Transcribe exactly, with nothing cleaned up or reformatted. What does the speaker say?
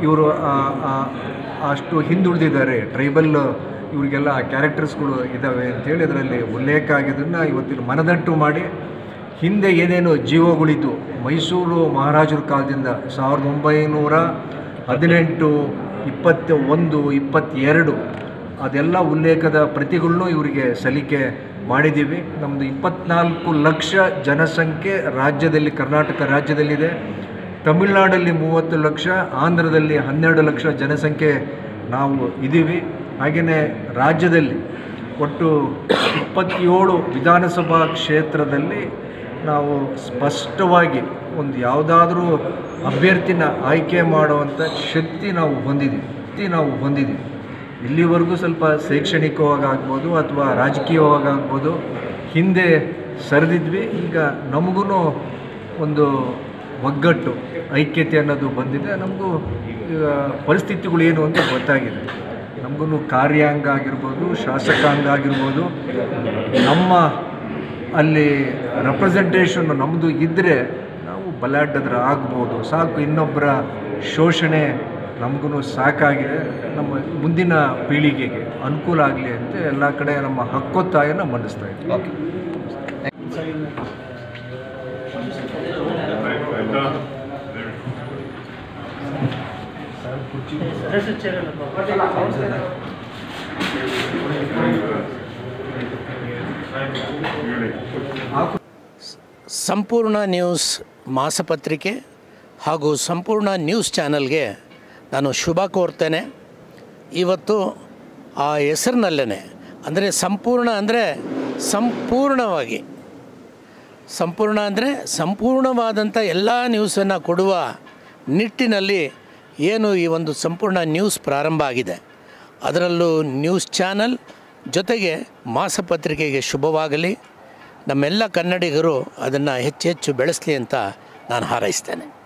ಇವರು ಅಷ್ಟು ಹಿಂದುಳಿದಿದ್ದಾರೆ, ಟ್ರೈಬಲ್ ಇವರಿಗೆಲ್ಲ ಕ್ಯಾರೆಕ್ಟರ್ಸ್ಗಳು ಇದ್ದಾವೆ ಅಂಥೇಳಿ ಅದರಲ್ಲಿ ಉಲ್ಲೇಖ ಆಗಿದ್ದನ್ನು ಇವತ್ತಿನ ಮನದಟ್ಟು ಮಾಡಿ ಹಿಂದೆ ಏನೇನು ಜೀವಗಳಿದ್ದು ಮೈಸೂರು ಮಹಾರಾಜರ ಕಾಲದಿಂದ ಸಾವಿರದ ಒಂಬೈನೂರ ಹದಿನೆಂಟು ಇಪ್ಪತ್ತ ಒಂದು ಇಪ್ಪತ್ತೆರಡು ಅದೆಲ್ಲ ಉಲ್ಲೇಖದ ಪ್ರತಿಗಳನ್ನೂ ಇವರಿಗೆ ಸಲ್ಲಿಕೆ ಮಾಡಿದ್ದೀವಿ. ನಮ್ಮದು ಇಪ್ಪತ್ತ್ನಾಲ್ಕು ಲಕ್ಷ ಜನಸಂಖ್ಯೆ ರಾಜ್ಯದಲ್ಲಿ, ಕರ್ನಾಟಕ ರಾಜ್ಯದಲ್ಲಿದೆ. ತಮಿಳುನಾಡಲ್ಲಿ ಮೂವತ್ತು ಲಕ್ಷ, ಆಂಧ್ರದಲ್ಲಿ ಹನ್ನೆರಡು ಲಕ್ಷ ಜನಸಂಖ್ಯೆ ನಾವು ಇದ್ದೀವಿ. ಹಾಗೆಯೇ ರಾಜ್ಯದಲ್ಲಿ ಒಟ್ಟು ಇಪ್ಪತ್ತೇಳು ವಿಧಾನಸಭಾ ಕ್ಷೇತ್ರದಲ್ಲಿ ನಾವು ಸ್ಪಷ್ಟವಾಗಿ ಒಂದು ಯಾವುದಾದ್ರೂ ಅಭ್ಯರ್ಥಿನ ಆಯ್ಕೆ ಮಾಡುವಂಥ ಶಕ್ತಿ ನಾವು ಹೊಂದಿದ್ದೀವಿ ಶಕ್ತಿ ನಾವು ಹೊಂದಿದ್ದೀವಿ ಇಲ್ಲಿವರೆಗೂ ಸ್ವಲ್ಪ ಶೈಕ್ಷಣಿಕವಾಗಿ ಆಗ್ಬೋದು ಅಥವಾ ರಾಜಕೀಯವಾಗಿ ಆಗ್ಬೋದು ಹಿಂದೆ ಸರಿದಿದ್ವಿ. ಈಗ ನಮಗೂ ಒಂದು ಒಗ್ಗಟ್ಟು, ಐಕ್ಯತೆ ಅನ್ನೋದು ಬಂದಿದೆ. ನಮಗೂ ಈಗ ಪರಿಸ್ಥಿತಿಗಳು ಏನು ಅಂತ ಗೊತ್ತಾಗಿದೆ. ನಮಗೂ ಕಾರ್ಯಾಂಗ ಆಗಿರ್ಬೋದು, ಶಾಸಕಾಂಗ ಆಗಿರ್ಬೋದು, ನಮ್ಮ ಅಲ್ಲಿ ರೆಪ್ರೆಸೆಂಟೇಷನ್ ನಮ್ಮದು ಇದ್ದರೆ ನಾವು ಬಲಾಢ್ಯದ್ರ ಆಗ್ಬೋದು. ಸಾಕು, ಇನ್ನೊಬ್ಬರ ಶೋಷಣೆ ನಮಗೂ ಸಾಕಾಗಿದೆ. ನಮ್ಮ ಮುಂದಿನ ಪೀಳಿಗೆಗೆ ಅನುಕೂಲ ಆಗಲಿ ಅಂತ ಎಲ್ಲ ಕಡೆ ನಮ್ಮ ಹಕ್ಕೊತ್ತಾಯನ ಮಂಡಿಸ್ತಾ ಇದ್ದೀವಿ. ಸಂಪೂರ್ಣ ನ್ಯೂಸ್ ಮಾಸಪತ್ರಿಕೆ ಹಾಗೂ ಸಂಪೂರ್ಣ ನ್ಯೂಸ್ ಚಾನಲ್ಗೆ ನಾನು ಶುಭ ಕೋರ್ತೇನೆ. ಇವತ್ತು ಆ ಹೆಸರಿನಲ್ಲೇ ಅಂದರೆ ಸಂಪೂರ್ಣ ಅಂದರೆ ಸಂಪೂರ್ಣವಾಗಿ, ಸಂಪೂರ್ಣ ಅಂದರೆ ಸಂಪೂರ್ಣವಾದಂಥ ಎಲ್ಲ ನ್ಯೂಸನ್ನು ಕೊಡುವ ನಿಟ್ಟಿನಲ್ಲಿ ಏನು ಈ ಒಂದು ಸಂಪೂರ್ಣ ನ್ಯೂಸ್ ಪ್ರಾರಂಭ ಆಗಿದೆ. ಅದರಲ್ಲೂ ನ್ಯೂಸ್ ಚಾನಲ್ ಜೊತೆಗೆ ಮಾಸಪತ್ರಿಕೆಗೆ ಶುಭವಾಗಲಿ. ನಮ್ಮೆಲ್ಲ ಕನ್ನಡಿಗರು ಅದನ್ನು ಹೆಚ್ಚು ಹೆಚ್ಚು ಬೆಳೆಸಲಿ ಅಂತ ನಾನು ಹಾರೈಸ್ತೇನೆ.